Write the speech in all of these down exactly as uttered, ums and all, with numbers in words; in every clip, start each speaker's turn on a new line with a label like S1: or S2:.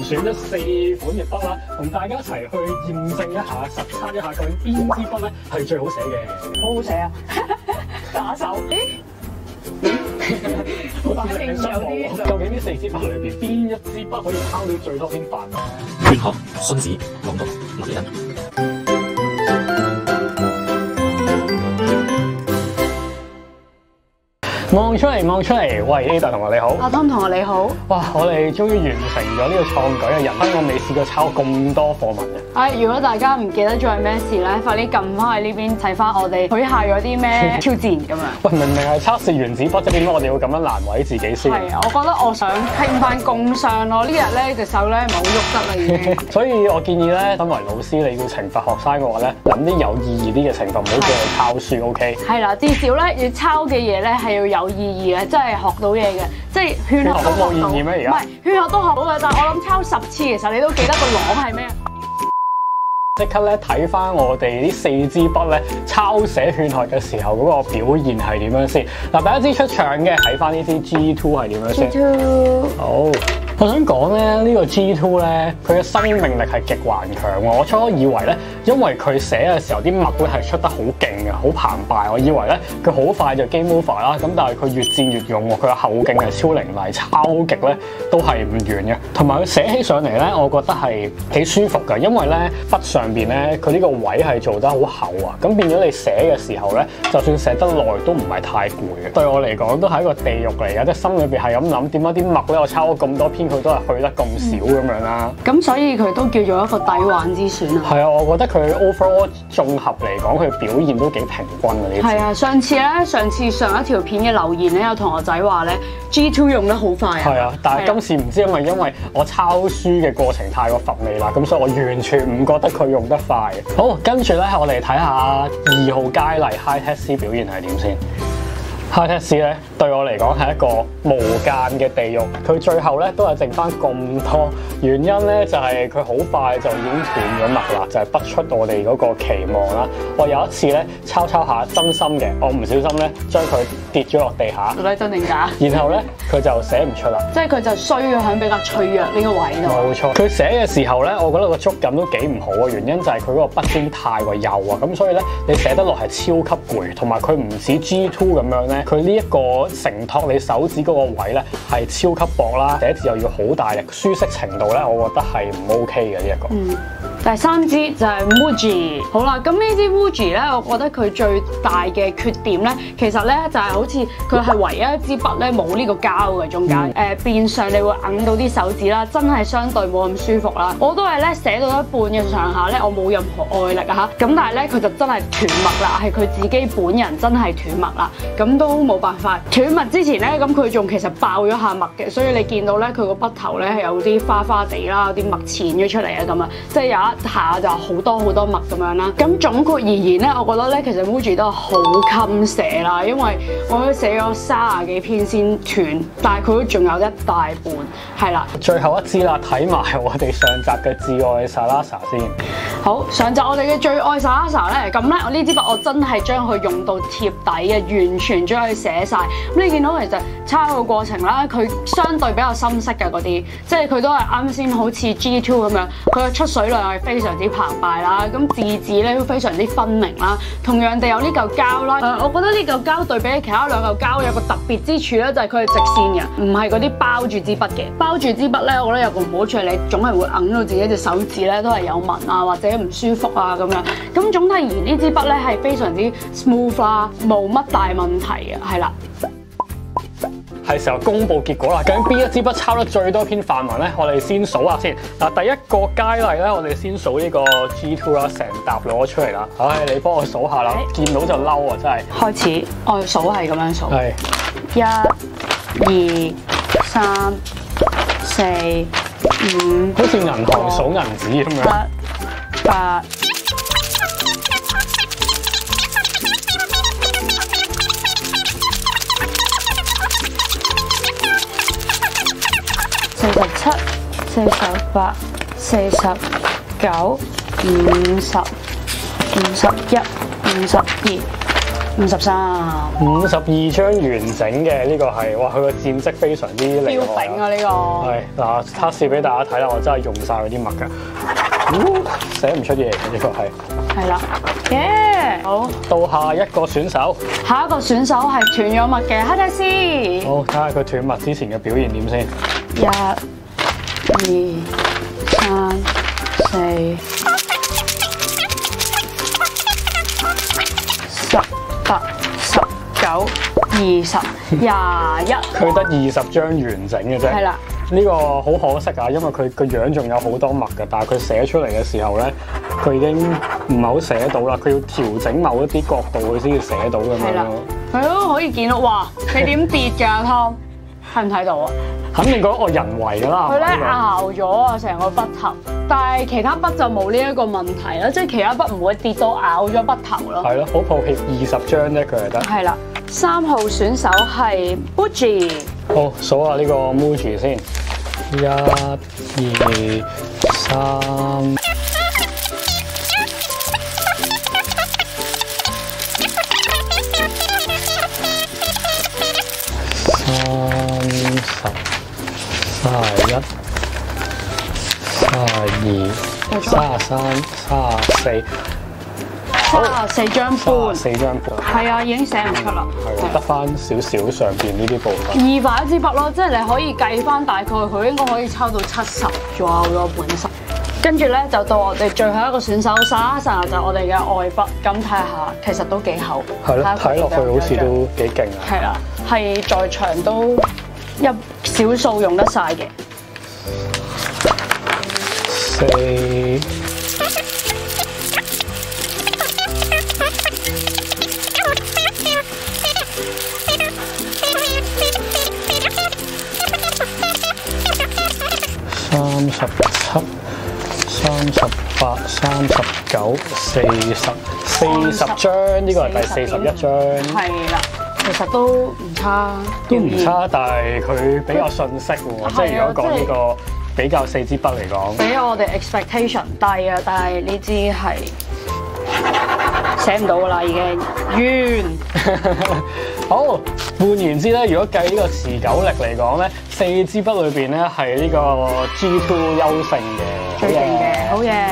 S1: 選咗四款嘅筆啦，同大家一齊去驗證一下、實測一下究竟邊支筆咧係最好寫嘅。
S2: 好好寫啊！打手。
S1: 好大嘅失望喎！究竟呢四支筆裏邊邊一支筆可以抄到最多篇範咧？
S3: 玄學、荀子、朗讀、文人。
S1: 望出嚟，望出嚟！喂 ，Ada 同學你好，
S2: 阿湯同學你好。
S1: 哇！我哋終於完成咗呢個創舉嘅人生，我未試過抄咁多課文嘅。
S2: 唉，如果大家唔記得咗係咩事咧，快啲撳翻去呢邊睇翻我哋許下咗啲咩挑戰咁樣。
S1: 喂，明明係測試原子筆，即係點解我哋要咁樣難為自己先？
S2: 係啊，我覺得我想傾翻工傷咯。呢日咧隻手咧唔係好喐得啦已經。
S1: 所以我建議咧，身為老師你要懲罰學生嘅話咧，諗啲有意義啲嘅懲罰，唔好叫佢抄書。O K。係
S2: 啦，至少咧要抄嘅嘢咧係要有意義嘅，真係學到嘢嘅，即係勸學都學到。冇意義咩？而家唔係勸學都學到嘅，但係我諗抄十次其實你都記得個朗係咩？
S1: 即刻咧睇翻我哋呢四支筆咧抄寫勸學嘅時候嗰個表現係點樣先？嗱，第一支出場嘅睇翻呢支 G two 係點樣先
S2: ？G two
S1: 好。我想講咧，呢個 G two 咧，佢嘅生命力係極頑強喎。我初初以為咧，因為佢寫嘅時候啲墨咧係出得好勁嘅，好澎湃。我以為咧佢好快就 game over 啦。咁但係佢越戰越勇喎，佢嘅後勁係超凌厲，抄極咧都係唔完嘅。同埋佢寫起上嚟咧，我覺得係幾舒服㗎，因為咧筆上邊咧佢呢個位係做得好厚啊。咁變咗你寫嘅時候咧，就算寫得耐都唔係太攰嘅。對我嚟講都係一個地獄嚟嘅，即係心裏邊係咁諗點解啲墨咧我抄咗咁多篇。佢都係去得咁少咁樣啦，
S2: 咁所以佢都叫做一個抵玩之選啊。
S1: 係啊，我覺得佢 overall 綜合嚟講，佢表現都幾平均嘅呢。
S2: 係啊，上次咧，上次上一條片嘅留言咧，有同學仔話咧 G two 用得好快啊。係
S1: 啊，但係今次唔知因為因為我抄書嘅過程太過乏味啦，咁所以我完全唔覺得佢用得快。好，跟住咧，我哋睇下二號佳麗 High Tech C 表現係點先。High Tech C 咧對我嚟講係一個無間嘅地獄，佢最後咧都係剩翻咁多，原因咧就係佢好快就已經斷咗墨啦，就係、是、不出我哋嗰個期望啦。我有一次咧抄抄下真心嘅，我唔小心咧將佢跌咗落地下，到底真定假？然後咧佢就寫唔出啦，即係佢就衰咗喺比較脆弱呢個位度。冇錯，佢寫嘅時候咧，我覺得個觸感都幾唔好啊，原因就係佢嗰個筆尖太過幼啊，咁所以咧你寫得落係超級攰，同埋佢唔似 G two 咁樣咧。佢呢一個承托你手指嗰個位咧係超級薄啦，寫字又要好大力，舒適程度咧，我覺得係唔 OK 嘅呢一個。嗯，第三支就係 Muji。好啦，咁呢支 Muji 咧，我覺得佢最大嘅缺點咧，其實咧就係好似佢係唯一一支筆咧冇呢個膠嘅中間，誒、嗯呃、變相你會揞到啲手指啦，真係相對冇咁舒服啦。我都係咧寫到一半嘅上下咧，我冇任何外力啊嚇，咁但係咧佢就真係斷墨啦，係佢自己本人真係斷墨啦，咁都冇辦法。斷墨之前咧，咁佢仲其實爆咗下墨嘅，所以你見到咧佢個筆頭咧係有啲花花地啦，有啲墨濺咗出嚟啊咁啊，即係有一下就好多好多墨咁樣啦。咁總括而言咧，我覺得咧其實 Muji 都係好襟寫啦，因為我都寫咗三十幾篇先斷，但係佢都仲有一大半，係啦。最後一支啦，睇埋我哋上集嘅摯愛 Salasa 先。好，上集我哋嘅最愛 Salasa 咧，咁咧我呢支筆我真係將佢用到貼底嘅，完全將佢寫晒。咁你見到其實抄嘅過程啦，佢相對比較深色嘅嗰啲，即係佢都係啱先好似 G two 咁樣，佢嘅出水量係非常之澎湃啦，咁字字咧都非常之分明啦。同樣地有呢嚿膠啦，誒、呃，我覺得呢嚿膠對比起其他兩嚿膠有個特別之處咧，就係佢係直線嘅，唔係嗰啲包住支筆嘅。包住支筆咧，我覺得有個唔好處係你總係會揞到自己隻手指咧都係有紋啊，或者唔舒服啊咁樣。咁總體而言呢支筆咧係非常之 smooth 啦，冇乜大問題嘅，係啦。係時候公佈結果啦！究竟邊一支筆抄得最多篇範文咧？我哋先數下先。嗱，第一個佳麗咧，我哋先數呢個 G two 啦，成沓攞出嚟啦。唉，你幫我數下啦，見到就嬲啊！真係。開始，我數係咁樣數。係。一、二、三、四、五。好似銀行數銀紙咁樣。七、八。四十七、四十八、四十九、五十、五十一、五十二、
S2: 五十三，
S1: 五十二張完整嘅呢個係，哇！佢個戰績非常之厲害。
S2: 標炳啊呢個。
S1: 係嗱，測試俾大家睇啦，我真係用晒嗰啲墨㗎，哦、寫唔出嘢嘅呢個係。係
S2: 啦，耶！好，
S1: 到下一個選手。
S2: 下一個選手係斷咗墨嘅，睇睇先。
S1: 好，睇下佢斷墨之前嘅表現點先。
S2: 一、二、三、四、十八、十九、二十、廿一。佢
S1: 得二十張完整嘅啫。
S2: 係啦。
S1: 呢個好可惜啊，因為佢個樣仲有好多墨嘅，但係佢寫出嚟嘅時候咧，佢已經唔係好寫到啦。佢要調整某一啲角度，佢先至寫到咁樣咯。
S2: 係咯，可以見到，哇！你點跌㗎，Tom？睇唔睇到啊？
S1: 肯定嗰個人為㗎啦。
S2: 佢咧熬咗啊，成個筆頭，但係其他筆就冇呢一個問題啦，即係其他筆唔會跌到咬咗筆頭咯。
S1: 係咯，好抱歉，二十張啫，佢係得。
S2: 係啦，三號選手係 Muji。
S1: 好，數下呢個 Muji 先，一、二、三。三十、三十一、三十二、三十三、三十四，
S2: 三十四張半，
S1: 四張半，
S2: 係啊，已經寫唔出啦，
S1: 係得翻少少上邊呢啲部分。
S2: 二塊一支筆咯，即係你可以計翻大概佢應該可以抽到七十左右咯，本身。跟住咧就到我哋最後一個選手沙沙就係我哋嘅外筆，咁睇下其實都幾厚。
S1: 係咯，睇落去好似都幾勁啊。
S2: 係啦，係在場都一少數用得晒嘅。
S1: 四。三十七、三十八、三十九、四十、四十張，呢個係第四十一張。
S2: 係啦，其實都唔差，
S1: 都唔差，但係佢比較遜色喎。即係如果講呢個比較四支筆嚟講，
S2: 比我哋 expectation 低啊，但係呢支係寫唔到㗎啦，已經完。
S1: 好，換言之咧，如果計呢個持久力嚟講咧，四支筆裏邊咧係呢個 G 二 優勝嘅，
S2: 最勁嘅，好嘢！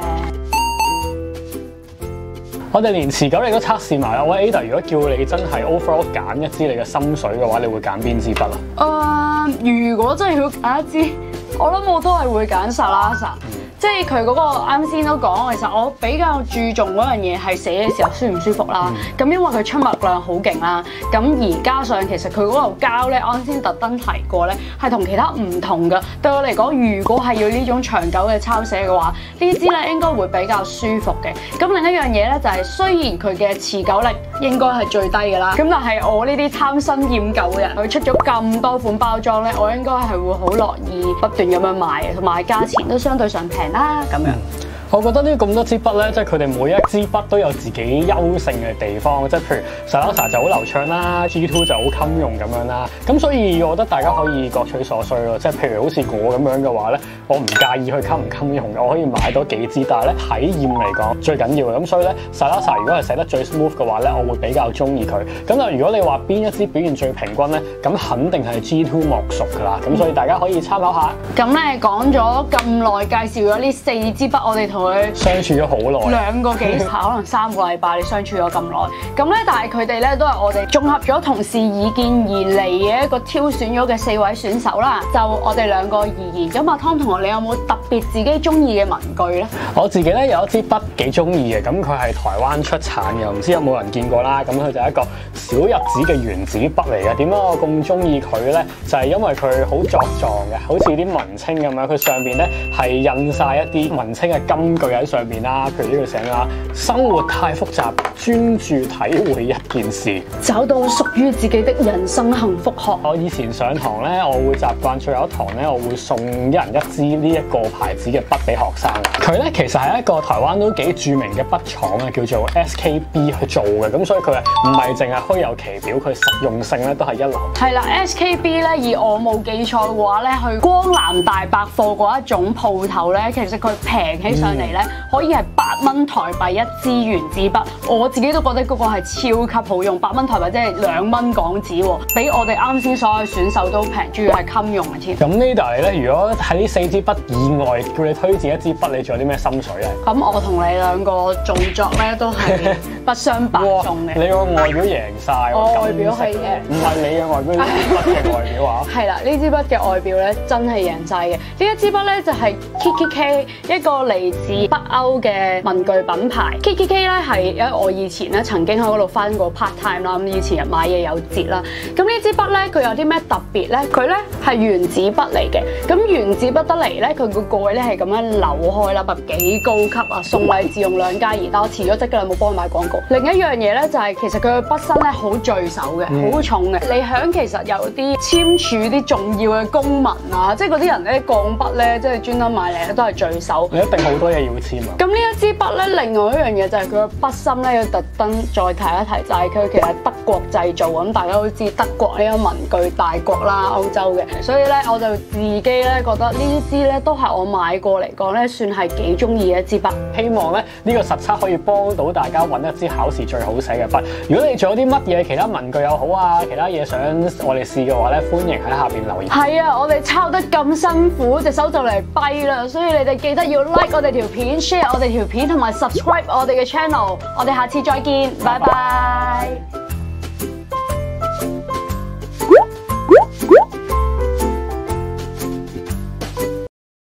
S1: 我哋連持久力都測試埋啦。喂 Ada， 如果叫你真係 overall 揀一支你嘅心水嘅話，你會揀邊支筆啊？
S2: 誒、uh，如果真係要揀一支，我諗我都係會揀 Salasa。即係佢嗰個啱先都講，其實我比較注重嗰樣嘢係寫嘅時候舒唔舒服啦。咁、嗯、因為佢出墨量好勁啦，咁而加上其實佢嗰嚿膠咧，啱先特登提過咧，係同其他唔同嘅。對我嚟講，如果係要呢種長久嘅抄寫嘅話，呢支咧應該會比較舒服嘅。咁另一樣嘢咧就係、是，雖然佢嘅持久力應該係最低嘅啦，咁但係我呢啲貪新厭舊嘅人，佢出咗咁多款包裝咧，我應該係會好樂意不斷咁樣買嘅，同埋價錢都相對上平啦，咁樣。
S1: 我覺得呢咁多支筆咧，即係佢哋每一支筆都有自己優勝嘅地方，即係譬如 Salasa 就好流暢啦 ，G 二 就好襟用咁樣啦。咁所以我覺得大家可以各取所需咯，即係譬如好似我咁樣嘅話咧，我唔介意佢襟唔襟用嘅，我可以買多幾支，但係咧體驗嚟講最緊要嘅。咁所以咧 Salasa 如果係寫得最 smooth 嘅話咧，我會比較中意佢。咁啊，如果你話邊一支表現最平均咧，咁肯定係 G 二 莫屬㗎啦。咁所以大家可以參考下。
S2: 咁咧講咗咁耐，介紹咗呢四支筆，我哋同佢
S1: 相處咗好耐，
S2: 兩個幾可能三個禮拜，你相處咗咁耐，咁咧但係佢哋咧都係我哋綜合咗同事意見而嚟嘅一個挑選咗嘅四位選手啦。就我哋兩個而言，咁阿 Tom 同學，你有冇特別自己中意嘅文具咧？
S1: 我自己咧有一支筆幾中意嘅，咁佢係台灣出產嘅，唔知有冇人見過啦。咁佢就係一個小日子嘅原子筆嚟嘅。點解我咁中意佢咧？就係因為佢好作狀嘅，好似啲文青咁樣。佢上邊咧係印晒一啲文青嘅金句喺上邊啦。譬如呢個寫啦，生活太複雜，專注體會一件事，
S2: 找到屬於自己的人生幸福學。
S1: 我以前上堂咧，我會習慣最後一堂咧，我會送一人一支呢一個牌子嘅筆俾學生。佢咧其實係一個台灣都幾著名嘅筆廠啊，叫做 S K B 去做嘅，咁所以佢係唔係淨係虛有其表，佢實用性咧都係一流。
S2: 係啦 ，S K B 咧，而我冇記錯嘅話咧，去光南大百貨嗰一種鋪頭咧，其實佢平起上嚟咧，可以係八蚊台幣一支原子筆，我自己都覺得嗰個係超級好用，八蚊台幣即係兩蚊港紙喎，比我哋啱先所有選手都平，仲要係襟用嘅添。
S1: 咁 Nida 你咧，如果喺呢四支筆以外，叫你推薦一支筆，你仲有啲咩心水咧？
S2: 咁我同你兩個造作咧都係不相伯仲嘅。
S1: 你個外表贏晒，
S2: 我外表係誒，
S1: 唔係你嘅外表，呢支筆嘅外表啊。
S2: 係啦，呢支筆嘅外表咧真係贏晒嘅。呢一支筆咧就係 K K K， 一個嚟自北歐嘅文具品牌。K K K 咧係因為我以前咧曾經喺嗰度返過 part time 啦，咁以前買嘢有折啦。咁呢支筆咧佢有啲咩特別咧？佢咧係原子筆嚟嘅。咁原子筆得嚟咧，佢個蓋咧係咁樣扭開啦，幾高級啊！送禮自用兩加二，但我辭咗職㗎啦，冇幫佢買廣告。另一樣嘢咧就係、是、其實佢嘅筆身咧好聚手嘅，好、嗯、重嘅。你響其實有啲簽署啲重要嘅公文啊，即係嗰啲人咧鋼筆咧，即係專登買嚟都係聚手。你一定好多嘢要簽啊！咁呢一支筆咧，另外一樣嘢就係佢嘅筆芯咧，要特登再提一提，就係、是、佢其實係德國製造咁，大家都知德國呢個文具大國啦，歐洲嘅，所以咧我就自己咧覺得呢支咧都係我買過嚟講咧，算係幾中意嘅一支筆。希望咧呢個實測可以幫到大家揾一支考試最好寫嘅筆。如果你仲有啲乜嘢其他文具又好啊，其他嘢想我哋試嘅話咧，歡迎喺下邊留言。係啊，我哋抄得咁辛苦，隻手就嚟跛啦，所以你哋記得要 like 我哋條片 ，share 我哋條片同埋 subscribe 我哋嘅 channel。我哋下次再見，拜拜。